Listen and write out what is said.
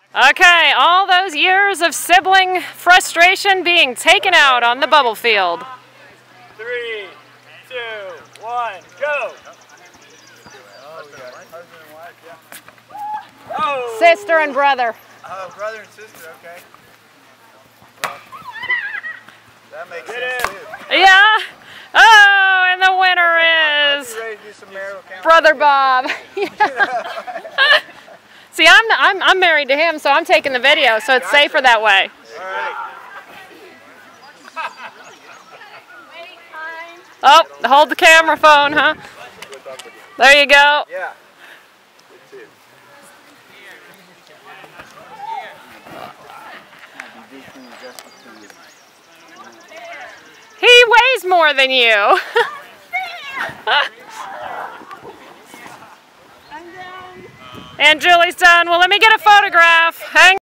Okay, all those years of sibling frustration being taken out on the bubble field. 3, 2, 1, go! Oh. Sister and brother. Oh, brother and sister, okay. Well, that makes sense too. Yeah. Oh, and the winner is Ready to do some marital counseling? Brother Bob. See, I'm married to him, so I'm taking the video, so it's safer that way. All right. Oh, hold the camera phone, huh? There you go. Yeah. He weighs more than you. And Julie's done. Well, let me get a photograph. Hang